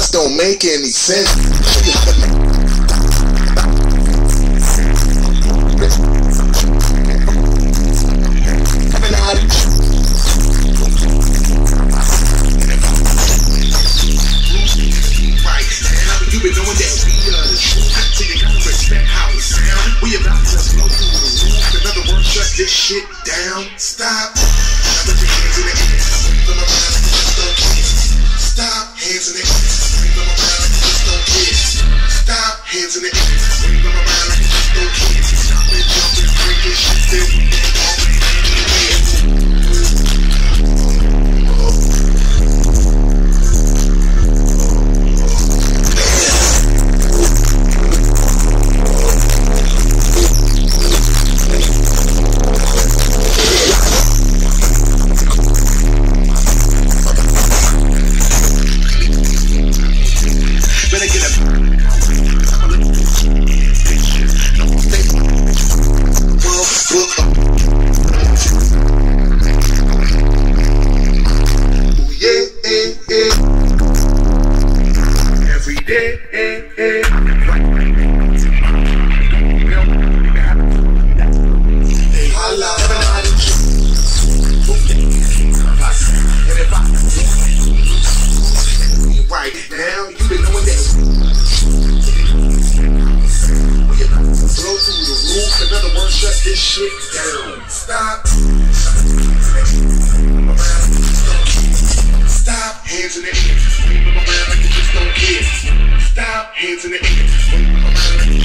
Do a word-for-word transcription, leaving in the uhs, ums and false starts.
just don't make any sense. You been knowing that we uh so you gotta respect how we sound. We about to blow through the roof. In other words, shut this shit down. Stop. Now put your hands in the air. Wave them around like you just don't care. Stop. Hands in the air. Wave them around like you just don't care. Stop. Hands in the air. Wave them around like you just don't care. Stop it, jump it, break it, shit that we did already anywhere. Hands in the air, wave them around like you just don't care. Stop, hands in the air, wave them around like you